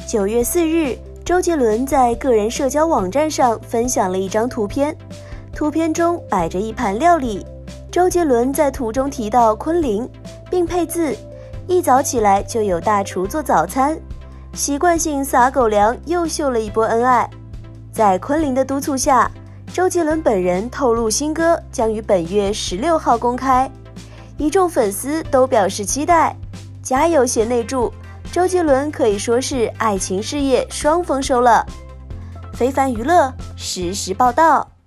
9月4日，周杰伦在个人社交网站上分享了一张图片，图片中摆着一盘料理，周杰伦在图中提到昆凌，并配字：一早起来就有大厨做早餐，习惯性撒狗粮又秀了一波恩爱。在昆凌的督促下，周杰伦本人透露新歌将于本月16号公开，一众粉丝都表示期待。加油贤内助，周杰伦可以说是爱情事业双丰收了。非凡娱乐实时报道。